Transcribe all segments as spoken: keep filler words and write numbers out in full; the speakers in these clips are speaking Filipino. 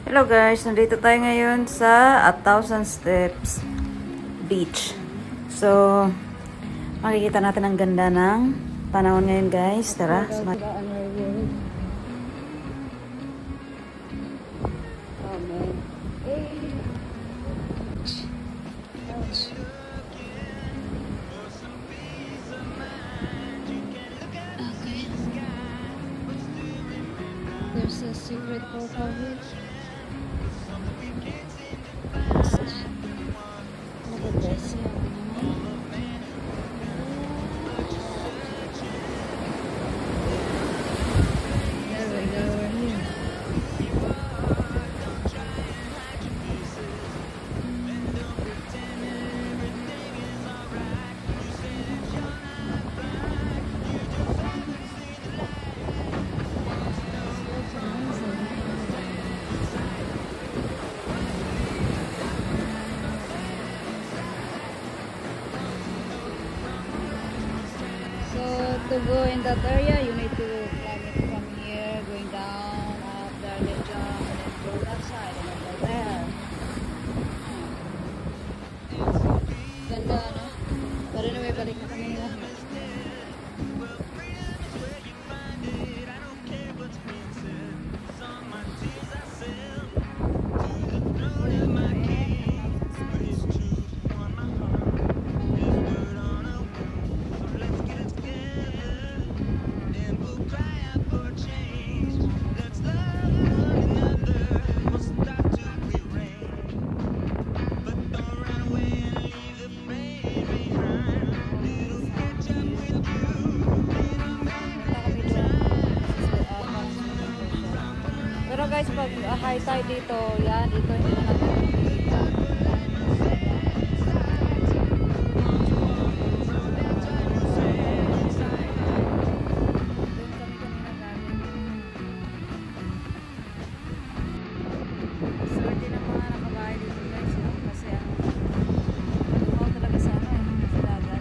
Hello guys, nandito tayo ngayon sa A Thousand Steps Beach. So, makikita natin ang ganda ng panahon ngayon guys. Tara. There's a secret portal here. Look at this. There we go, we're here. To go in that area, you need to climb it from here, going down, up there, then jump, and then go that side, and then go there. Ganda, no? But anyway, balik na kami nila. Pero guys, pag uh, high tide dito, yan, dito hindi na natin makikita. Swerte ng mga nakabahay dito guys, no? Kasi ang tumaw talaga sa ano eh, sa dagat.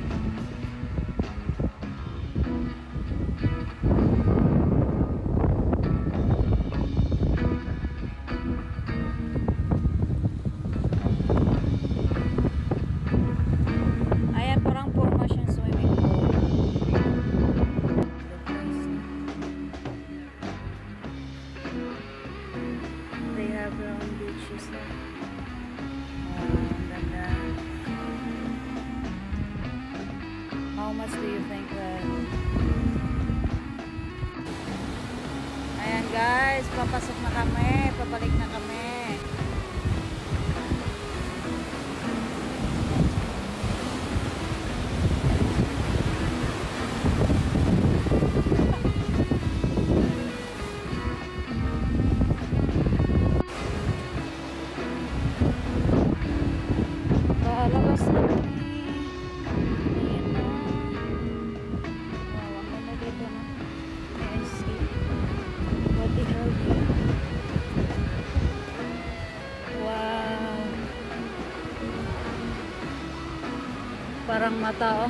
How much do you think that? Ayan guys, papasok na kami, papalik na kami. Palabas na kami. Parang mata, oh.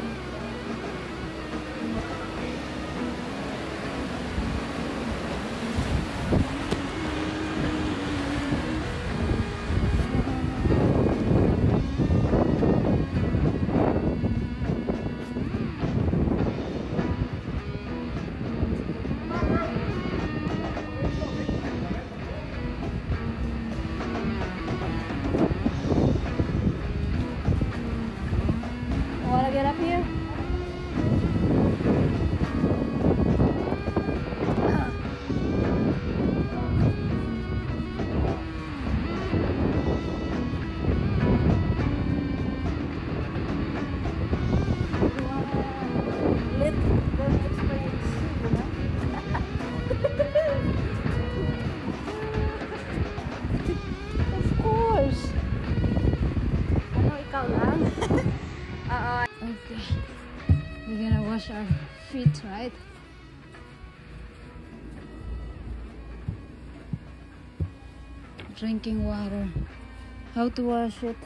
Wanna get up here? Let them experience, you know? Of course. Ano, ikaw lang? Oo. Okay. We're gonna wash our feet, right? Drinking water. How to wash it?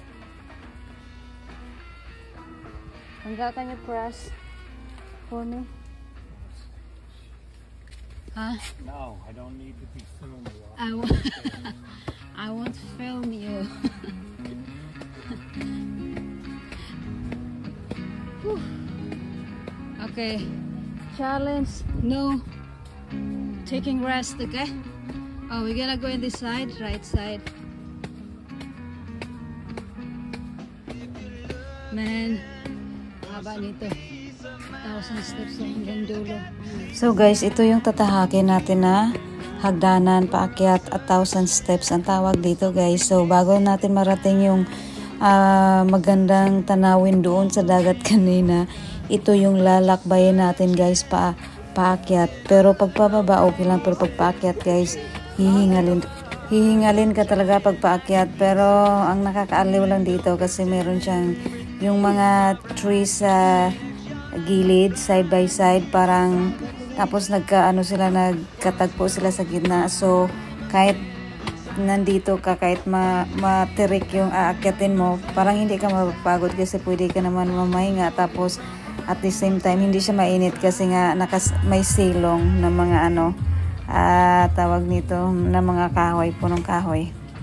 Hanggang can you press for me? Huh? No, I don't need to be filmed. I, I Okay. Challenge, no taking rest, okay? Oh, we're gonna go in this side, right side. Man, haba nito. Thousand steps hanggang dulo. So guys, ito yung tatahakin natin na hagdanan, paakyat at thousand steps ang tawag dito guys. So bago natin marating yung uh, magandang tanawin doon sa dagat kanina, ito yung lalakbayin natin guys, pa paakyat. Pero pagpababa okay lang, pero pagpaakyat guys, hihingalin hihingalin ka talaga pag paakyat. Pero ang nakakaaliw lang dito kasi meron siyang yung mga trees sa gilid, side by side, parang tapos nagkaano sila, nagkatagpo sila sa gitna. So kahit nandito ka, kahit ma matirik yung aakyatin mo, parang hindi ka mapapagod kasi pwede ka naman mamahinga. Tapos at the same time hindi siya mainit kasi nga nakas may silong na mga ano, uh, tawag nito, na mga kahoy, punong kahoy.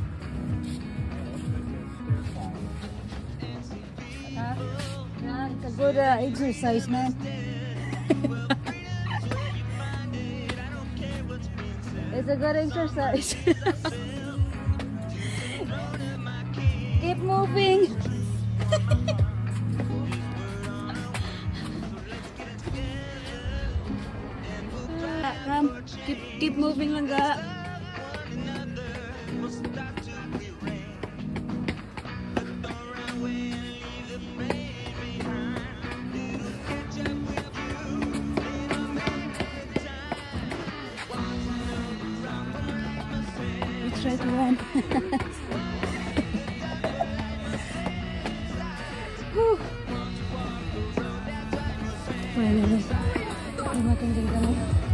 Uh, it's a good uh, exercise, man. It's a good exercise. Keep moving. Come, keep keep moving lang ga. Try to run. Whew. Finally, dumating din kami.